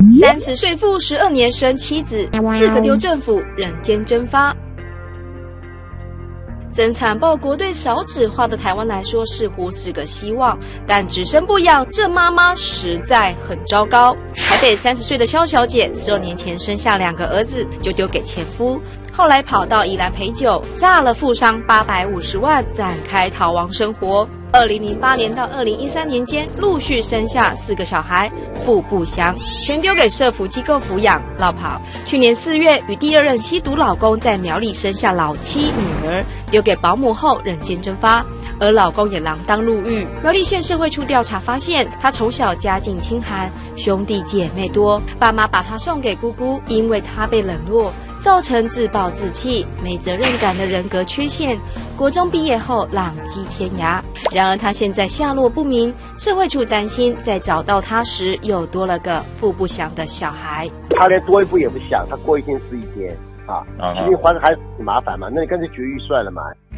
30岁父12年生妻子，4个丢政府，人间蒸发。增产报国对少子化的台湾来说似乎是个希望，但只生不养，这妈妈实在很糟糕。台北30岁的肖小姐，16年前生下2个儿子就丢给前夫，后来跑到宜兰陪酒，诈了富商850万，展开逃亡生活。2008年到2013年间，陆续生下4个小孩，父不详，全丢给社福机构抚养，落跑。去年4月，与第2任吸毒老公在苗栗生下老妻女儿，丢给保姆后人间蒸发。而老公也锒铛入狱。苗栗县社会处调查发现，他从小家境清寒，兄弟姐妹多，爸妈把他送给姑姑，因为他被冷落，造成自暴自弃、没责任感的人格缺陷。国中毕业后浪迹天涯，然而他现在下落不明，社会处担心在找到他时又多了个父不详的小孩。 他连多一步也不想，他过一天是一天啊，其实还是很麻烦嘛，那你干脆绝育算了嘛。